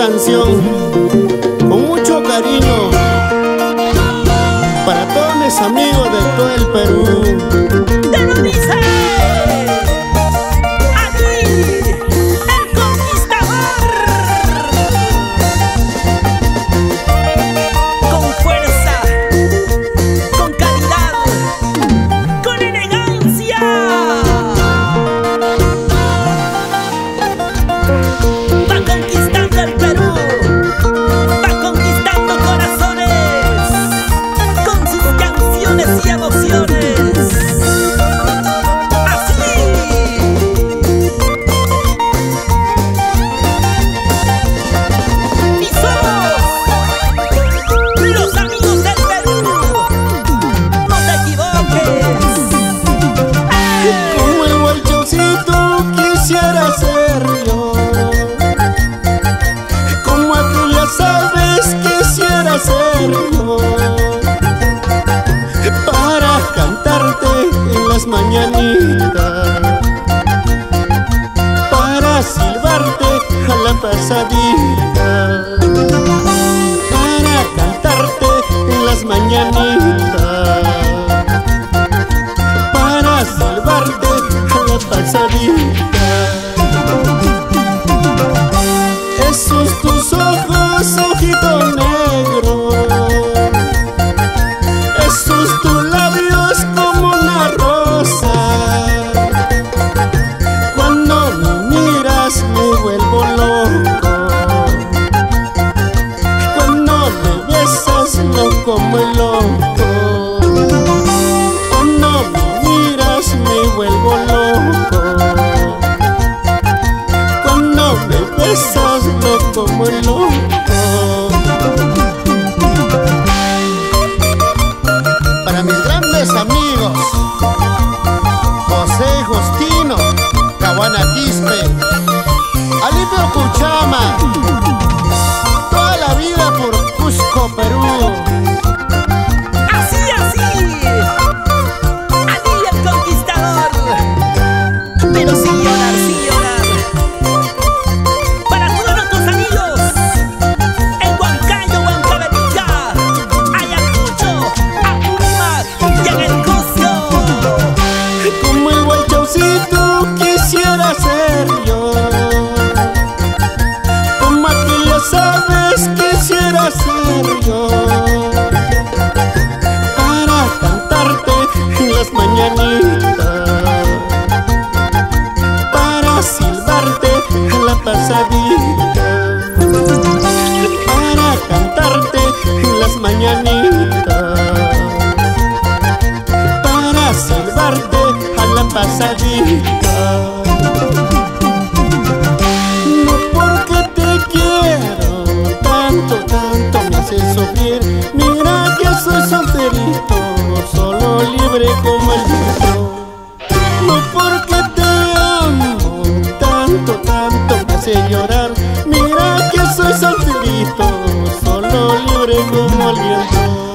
canción con mucho cariño para todos mis amigos de todo el Perú. ¡Te lo dice! ¡Allí! ¡El Conquistador! Con fuerza, con calidad, con elegancia. Va conquistando el Perú, va conquistando corazones con sus canciones y emociones. Así. Y somos los amigos del Perú. No te equivoques. Como el guaychaucito quisiera ser yo, como aquellas aves quisiera ser yo, para cantarte en las mañanitas, para silbarte a la pasadita, para cantarte en las mañanitas, para salvarte a la pasadita. Esos tus ojos, ojito negro, esos tus labios como una rosa, cuando me miras me vuelvo loco, cuando me besas loco muy loco, cuando me miras me vuelvo loco, cuando me besas loco muy loco. Para mis grandes amigos José Justino, Caguana Quispe, Alipio Cuchama, toda la vida por Cusco, Perú. Así, así. Allí el Conquistador. Pero sin llorar, sin llorar. Para todos nuestros amigos en Huancayo, Huancavelica, Ayacucho, Apurímac y en el Cusco. Como el guaychaucito quisiera ser yo, como aquellas aves quisiera ser yo, para cantarte en las mañanitas, para silbarte a la pasadita, para cantarte en las mañanitas, para silbarte a la pasadita. No porque te quiero tanto, tanto me hace sufrir. Mira que soy solterito, solo libre como el viento. No porque te amo tanto, tanto me hace llorar. Mira que soy solterito, solo libre como el viento.